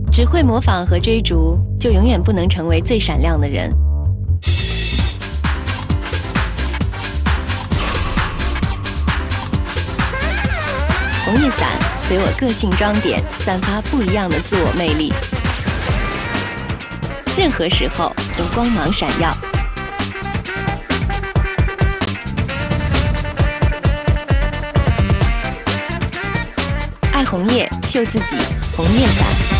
只会模仿和追逐，就永远不能成为最闪亮的人。红叶伞随我个性装点，散发不一样的自我魅力，任何时候都光芒闪耀。爱红叶，秀自己，红叶伞。